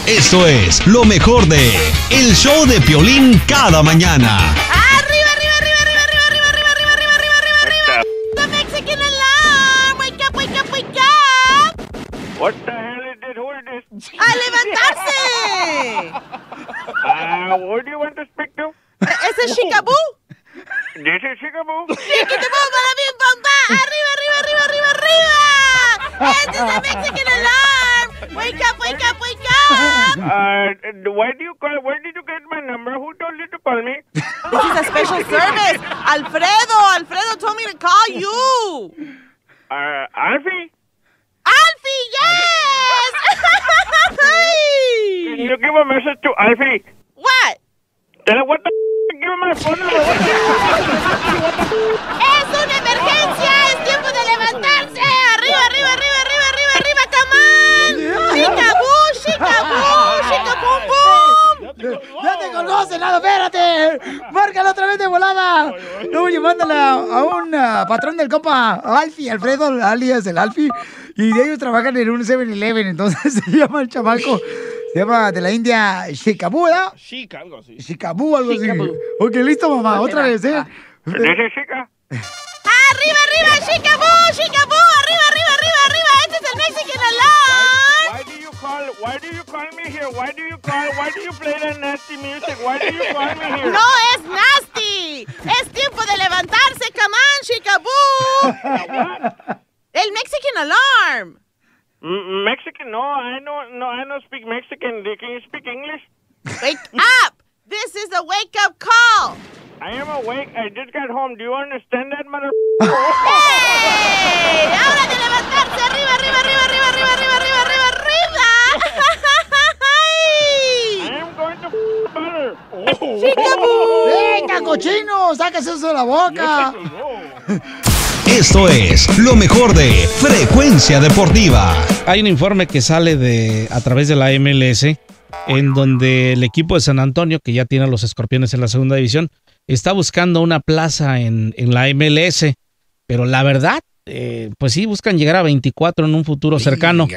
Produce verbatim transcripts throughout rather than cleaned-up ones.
Esto es lo mejor de El Show de Piolín cada mañana. ¡Arriba, arriba, arriba, arriba, arriba, arriba, arriba, arriba, arriba, arriba, arriba, arriba! The Mexican alarm! Wake up, wake up, wake up! What the hell is this? Who is this? ¡A levantarse! Uh, what do you want to speak to? ¿Ese es Chickaboo? This is Chickaboo. ¡Chickaboo, para bien, pompa! ¡Arriba, arriba, arriba, arriba, arriba! ¡Este es the Mexican alarm! ¡Wake up, wake up, wake up! Uh, why do you call? Where did you get my number? Who told you to call me? This is a special service. Alfredo, Alfredo told me to call you. Uh, Alfie? Alfie, yes! Can you give a message to Alfie? What? Tell him what the f***, give him my phone number. What the ¡Es una emergencia! ¡Es tiempo de levantarse! ¡Arriba, arriba, arriba, arriba, arriba, arriba! ¡Come on! ¡Chickaboo, chickaboo, chickaboo, boom! ¡Ya te colgó, Senado! ¡Espérate! ¡Márcala otra vez de volada! Luego llamándola a un uh, patrón del compa, Alfie, Alfredo, alias el Alfie. Y de ellos trabajan en un seven eleven. Entonces se llama el chamaco. Se llama de la India Chickaboo, ¿verdad? Chica, algo así. Chickaboo, algo Chickaboo. así. Ok, listo, mamá. Otra vez, ¿eh? This is Chica. ¡Arriba, arriba, chickaboo, chickaboo! ¡Arriba, arriba, arriba, arriba! ¡Este es el Mexican alarm! Why do you call? Why do you call me here? Why do you call? Why do you play that nasty music? Why do you call me here? ¡No es nasty! ¡Es tiempo de levantarse! ¡Come on, chickaboo! ¡El Mexican alarm! M- Mexican? No, I don't. No, I don't speak Mexican. Can you speak English? Wake up! This is a wake-up call! I am awake. I just got home. Do you understand that, mother? ¡Hey! ¡Ahora de levantarse! ¡Arriba, arriba, arriba, arriba, arriba, arriba, arriba, arriba, arriba! I am going to butter. ¡Chickaboo! ¡Venga, cochino! ¡Sácase eso de la boca! Esto es lo mejor de Frecuencia Deportiva. Hay un informe que sale de a través de la M L S en donde el equipo de San Antonio, que ya tiene a los Escorpiones en la segunda división, está buscando una plaza en, en la M L S, pero la verdad, eh, pues sí, buscan llegar a veinticuatro en un futuro cercano,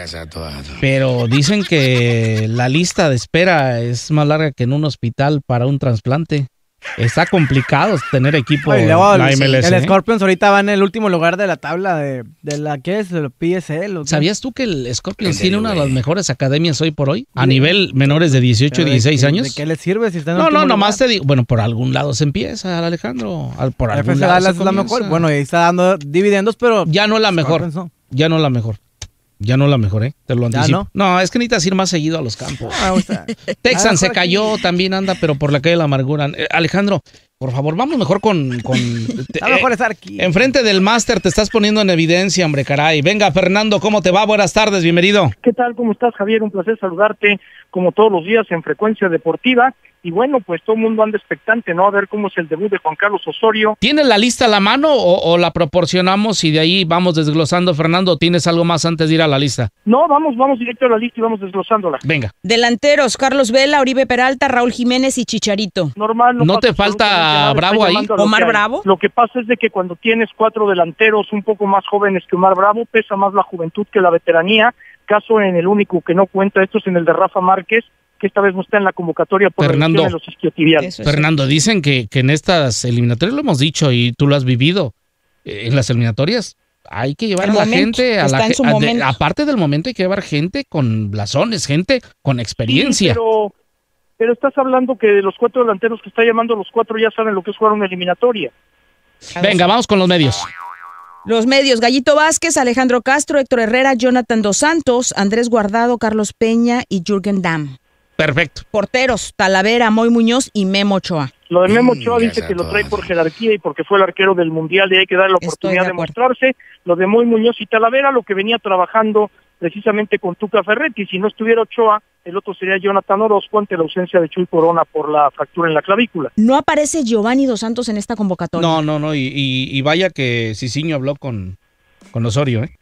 pero dicen que la lista de espera es más larga que en un hospital para un trasplante. Está complicado tener equipo Oye, en luego, la M L S. El ¿eh? Scorpions ahorita va en el último lugar de la tabla de, de la que es el P S L. ¿o qué? ¿Sabías tú que el Scorpions tiene una de las mejores academias hoy por hoy? A nivel menores de dieciocho y dieciséis ¿De, años. ¿De qué les sirve si están en No, último no, nomás lugar? te digo, bueno, por algún lado se empieza, Alejandro. Al- Por algún F C lado Dallas se es la comienza. mejor. Bueno, ahí está dando dividendos, pero Ya no la mejor, Scorpions no. ya no la mejor. Ya no la mejor, ¿eh? Te lo ¿Ya anticipo. No? es que necesitas ir más seguido a los campos. Ah, o sea, Texan ah, se por cayó, también anda, pero por la calle de la amargura. Eh, Alejandro, por favor, vamos mejor con... con te- A lo mejor estar aquí. enfrente del máster te estás poniendo en evidencia, hombre, caray. Venga, Fernando, ¿cómo te va? Buenas tardes, bienvenido. ¿Qué tal? ¿Cómo estás, Javier? Un placer saludarte como todos los días en Frecuencia Deportiva. Y bueno, pues todo el mundo anda expectante, ¿no? A ver cómo es el debut de Juan Carlos Osorio. ¿Tienes la lista a la mano o, o la proporcionamos y de ahí vamos desglosando, Fernando? ¿Tienes algo más antes de ir a la lista? No, vamos, vamos directo a la lista y vamos desglosándola. Venga. Delanteros, Carlos Vela, Oribe Peralta, Raúl Jiménez y Chicharito. Normal. ¿No pasa te falta absolutamente nada, Bravo estoy ahí? llamando a lo ¿Omar que hay. Bravo? Lo que pasa es de que cuando tienes cuatro delanteros un poco más jóvenes que Omar Bravo, pesa más la juventud que la veteranía. Caso en el único que no cuenta, esto es en el de Rafa Márquez, que esta vez no está en la convocatoria por Fernando, lesión de los isquiotibiales. Eso es Fernando, dicen que, que en estas eliminatorias, lo hemos dicho y tú lo has vivido, eh, en las eliminatorias hay que llevar El a la momento, gente, a está la en su ge- a- de- momento. aparte del momento hay que llevar gente con blasones, gente con experiencia. Sí, pero, pero estás hablando que de los cuatro delanteros que está llamando, los cuatro ya saben lo que es jugar una eliminatoria. Venga, vamos con los medios. Los medios, Gallito Vázquez, Alejandro Castro, Héctor Herrera, Jonathan Dos Santos, Andrés Guardado, Carlos Peña y Jürgen Damm. Perfecto. Porteros, Talavera, Moy Muñoz y Memo Ochoa. Lo de Memo Ochoa dice que lo trae por jerarquía y porque fue el arquero del Mundial y hay que darle la Estoy oportunidad de de, acuerdo. mostrarse. Lo de Moy Muñoz y Talavera, lo que venía trabajando precisamente con Tuca Ferretti. Si no estuviera Ochoa, el otro sería Jonathan Orozco ante la ausencia de Chuy Corona por la fractura en la clavícula. No aparece Giovanni Dos Santos en esta convocatoria. No, no, no, y, y, y vaya que Cicinho habló con, con Osorio, ¿eh?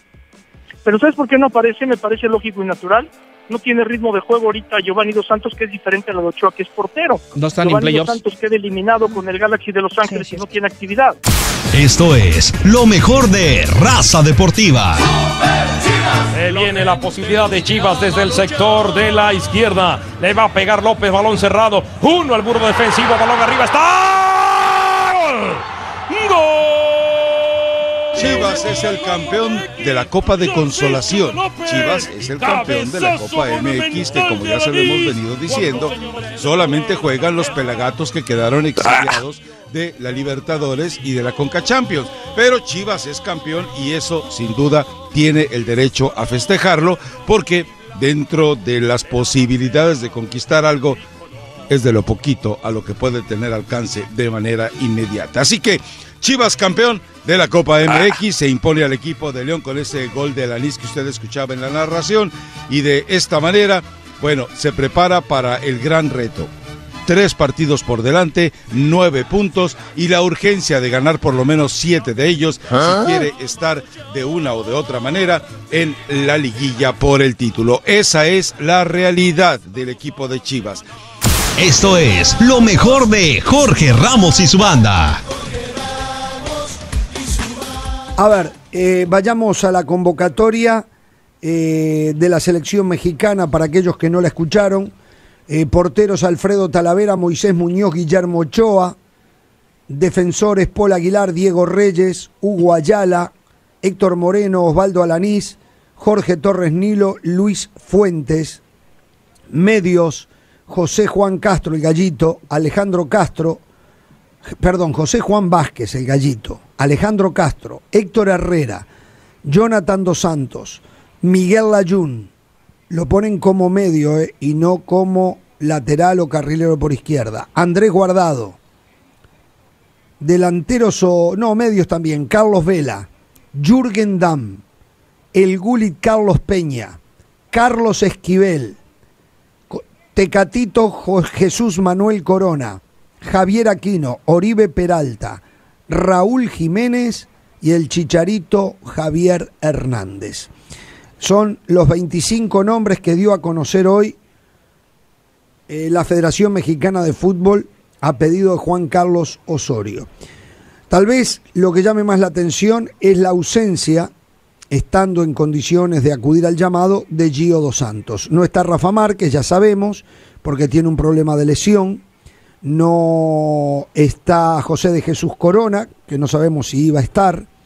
Pero ¿sabes por qué no aparece? Me parece lógico y natural. No tiene ritmo de juego ahorita Giovanni Dos Santos, que es diferente a lo de Ochoa, que es portero. No están en Giovanni Dos playoffs. Santos queda eliminado con el Galaxy de Los Ángeles Sí, sí, y no sí. tiene actividad. Esto es lo mejor de Raza Deportiva. Eh, viene la posibilidad de Chivas desde el sector de la izquierda. Le va a pegar López, balón cerrado. Uno al muro defensivo, balón arriba, está. ¡Gol! ¡Gol! Chivas es el campeón de la Copa de Consolación. Chivas es el campeón de la Copa M X, que como ya se lo hemos venido diciendo, solamente juegan los pelagatos que quedaron exiliados de la Libertadores y de la Conca Champions. Pero Chivas es campeón y eso sin duda tiene el derecho a festejarlo, porque dentro de las posibilidades de conquistar algo es de lo poquito a lo que puede tener alcance de manera inmediata. Así que Chivas campeón de la Copa M X, se impone al equipo de León con ese gol de Alanis que usted escuchaba en la narración, y de esta manera, bueno, se prepara para el gran reto. Tres partidos por delante, nueve puntos y la urgencia de ganar por lo menos siete de ellos ¿Ah? si quiere estar de una o de otra manera en la liguilla por el título. Esa es la realidad del equipo de Chivas. Esto es lo mejor de Jorge Ramos y su banda. A ver, eh, vayamos a la convocatoria eh, de la selección mexicana para aquellos que no la escucharon. Eh, porteros: Alfredo Talavera, Moisés Muñoz, Guillermo Ochoa. Defensores: Paul Aguilar, Diego Reyes, Hugo Ayala, Héctor Moreno, Osvaldo Alanís, Jorge Torres Nilo, Luis Fuentes. Medios: José Juan Castro, el Gallito, Alejandro Castro, perdón, José Juan Vázquez, el Gallito, Alejandro Castro, Héctor Herrera, Jonathan Dos Santos, Miguel Layún. Lo ponen como medio eh, y no como lateral o carrilero por izquierda. Andrés Guardado. Delanteros o no, medios también: Carlos Vela, Jürgen Damm, el Gulit Carlos Peña, Carlos Esquivel, Tecatito Jesús Manuel Corona, Javier Aquino, Oribe Peralta, Raúl Jiménez y el Chicharito Javier Hernández. Son los veinticinco nombres que dio a conocer hoy eh, la Federación Mexicana de Fútbol a pedido de Juan Carlos Osorio. Tal vez lo que llame más la atención es la ausencia, estando en condiciones de acudir al llamado, de Gio Dos Santos. No está Rafa Márquez, ya sabemos, porque tiene un problema de lesión. No está José de Jesús Corona, que no sabemos si iba a estar.